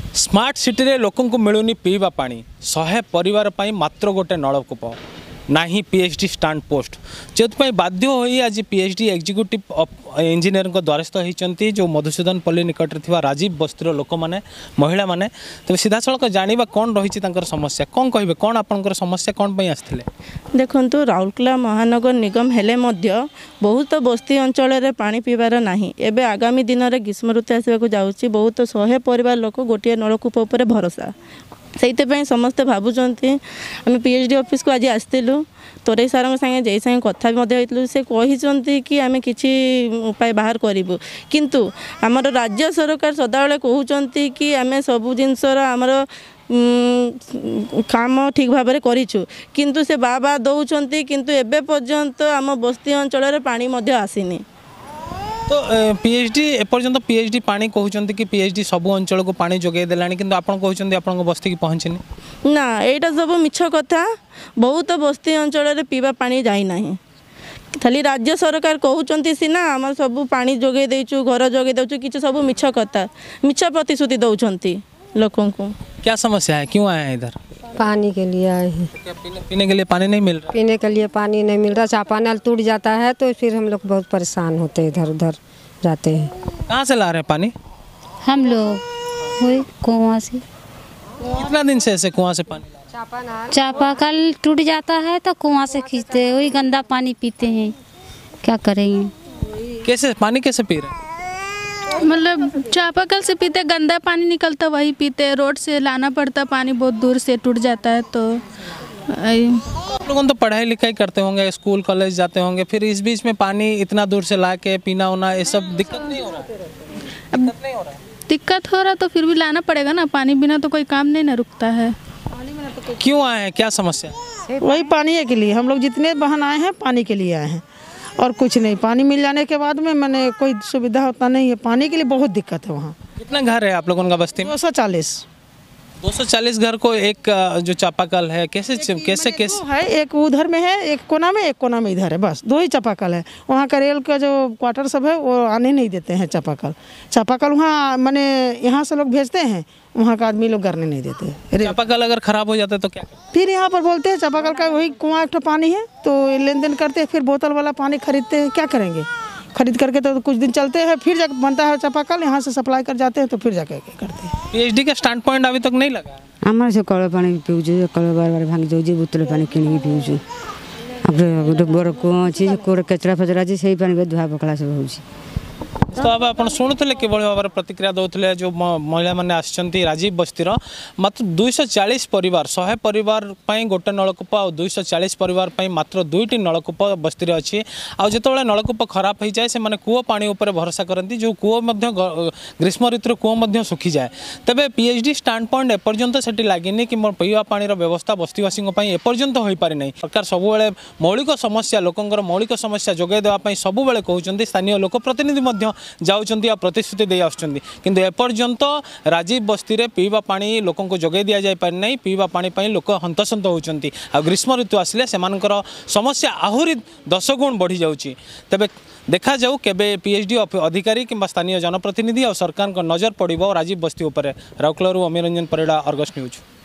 Smart city रे लोकन को मिलूनी पीवा पानी 100 परिवार पाई मात्र गोटे नलकूप ना ही पीएचडी स्टांड पोस्ट जो बाध्य हो आज पीएचडी एग्जीक्यूटिव इंजीनियर द्वारस्थ होती जो मधुसूदन पल्ली निकट में राजीव बस्तीर लोक मैंने महिला मैंने तेज सीधा सड़क जाना कौन रही समस्या कौन कहे कौन आपंकर समस्या कौन पर आसते देखु राउरकेला महानगर निगम हेले बहुत बस्ती अंचल पानी पीबार नाही एबे आगामी दिन में ग्रीष्म ऋतु आसवाक जाऊँगी बहुत 100 परिवार लोक गोटे नलकूप उपर भरोसा से समस्ते भावुंट आम पीएचडी ऑफिस को आज आसलु तोरे सार संगे जे संगे कथा भी से कहते कि आम कि उपाय बाहर करूँ किंतु आमर राज्य सरकार सदाबले कहते कि आम सबू जिनसर आमर काम ठीक भाव में करूँ किंतु से बा दौरान किंतु एबे पर्यंत आम बस्ती अंचल पानी आसीनी तो पीएचडी एपर्यंत पीएचडी पानी कहते कि पीएचडी सबू अंचल को पानी जोगे देलानी किंतु आपण कहते आपण बस्ती की पहुँचनी ना यहाँ सब मिछ कथा बहुत बस्ती अंचल पीवा पानी जाई नहीं खाली राज्य सरकार कहते सीना आम सब पानी जोगे देचु घर जोगे देचु कि सब मिछ कथा मिछ प्रतिश्रुति दौरान लोगों को। क्या समस्या है क्यों आए हैं इधर? पानी के लिए आए हैं। पीने के लिए पानी नहीं मिल रहा? पीने के लिए पानी नहीं मिल रहा, चापानल टूट जाता है तो फिर हम लोग बहुत परेशान होते हैं, इधर उधर जाते हैं। कहाँ से ला रहे हैं पानी? हम लोग वही कुआं से। कितना दिन से ऐसे कुआं से पानी? चापाकल टूट जाता है तो कुआं से खींचते हैं, वही गंदा पानी पीते हैं, क्या करेंगे। कैसे पानी कैसे पी रहे हैं? मतलब चापाकल से पीते, गंदा पानी निकलता वही पीते, रोड से लाना पड़ता पानी, बहुत दूर से टूट जाता है। तो आप लोगों तो पढ़ाई लिखाई करते होंगे, स्कूल कॉलेज जाते होंगे, फिर इस बीच में पानी इतना दूर से ला के पीना होना ये सब दिक्कत नहीं हो रहा? दिक्कत हो रहा तो फिर भी लाना पड़ेगा ना, पानी बिना तो कोई काम नहीं ना रुकता है। क्यों आए हैं, क्या समस्या? वही पानी के लिए हम लोग जितने बहन आए हैं पानी के लिए आए हैं और कुछ नहीं। पानी मिल जाने के बाद में मैंने कोई सुविधा होता नहीं है, पानी के लिए बहुत दिक्कत है वहाँ। कितना घर है आप लोगों का बस्ती में? 240 घर को एक जो चापाकल है कैसे है, एक उधर में है, एक कोना में इधर है, बस 2 ही चापाकल है। वहाँ का रेल का जो क्वार्टर सब है वो आने नहीं देते हैं चापाकल वहाँ मैंने यहाँ से लोग भेजते हैं, वहाँ का आदमी लोग करने नहीं देते। चापाकल अगर खराब हो जाता है तो क्या? फिर यहाँ पर बोलते हैं चापाकल का वही कुआं एक पानी है तो लेन देन करते हैं, फिर बोतल वाला पानी खरीदते हैं, क्या करेंगे। खरीद करके तो कुछ दिन चलते हैं, फिर जाकर बनता है चापाकल, यहाँ से सप्लाई कर जाते हैं तो फिर जाके करते हैं। पीएचडी का स्टैंड पॉइंट अभी तक नहीं लगा? आम से कल पानी पीऊँ, कल बार बार भांगी जाऊँ, बोतल पानी किଣିକି पीऊँ। गोटे बड़ कुआं अच्छी कचरा फचरा अच्छी से पानी धुआ पकड़ा सब हो। तो अब आप शुणुले किभली भाव में प्रतिक्रिया दौले जो महिला मैंने आसछंती राजीव बस्तीर मात्र 240 परिवार 100 परिवार गोटे नलकूप और 240 परिवार मात्र 2टी नलकूप बस्ती अच्छी। आउ जो नलकूप खराब हो जाए से कूओ पानी उपर भरोसा करती, जो कूओ ग्रीष्म ऋतु कूओ सुखी जाए। तेज पीएचडी स्टैंड पॉइंट एपर्यंत से लगे कि मोर पीवा पानी व्यवस्था बस्तीवासी एपर्यंत हो पारि नहीं। सरकार सबुबले मौलिक समस्या लोकंर मौलिक समस्या जोगाई देवाई सबुबले कहते, स्थानीय लोक प्रतिनिधि जाउछंती आ प्रतिश्रुति दे आछंती, किंतु एपर्यंत राजीव बस्ती रे पीवा पानी लोकों को जोगाई दिया जाय पारि नहीं। पीवा पानी पई लोक हंतसंत होउछंती आ ग्रीष्म ऋतु आसिले सेमानकर समस्या आहुरी 10 गुण बढ़ी जाउची। तबे देखा जाऊ केबे पीएचडी अधिकारी किंबा स्थानीय जनप्रतिनिधि और सरकार को नजर पड़िबो राजीव बस्ती उपरे। राउरकेला अमीर रंजन परिड़ा, अर्गस न्यूज।